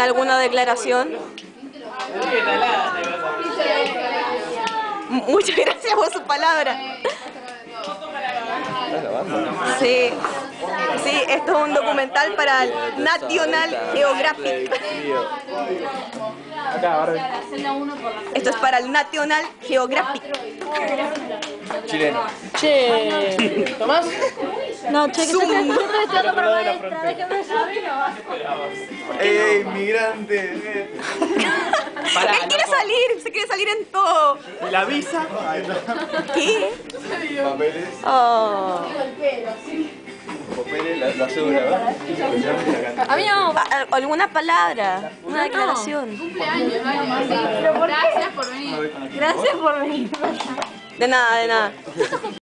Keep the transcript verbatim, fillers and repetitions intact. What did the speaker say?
¿Alguna declaración? Muchas gracias por su palabra. Sí, sí, esto es un documental para el National Geographic. Esto es para el National Geographic. Chileno. Che, ¿Tomás? No, che, que yo estoy estudiando para maestra, déjame ¡Ey, inmigrante! Él quiere salir, se quiere salir en todo. ¿La visa? ¿Qué? Papeles. Oh. Papeles, la, la cédula, ¿verdad? A mí no. ¿A- ¿Alguna palabra? Una declaración. Gracias por venir. De nada, de nada.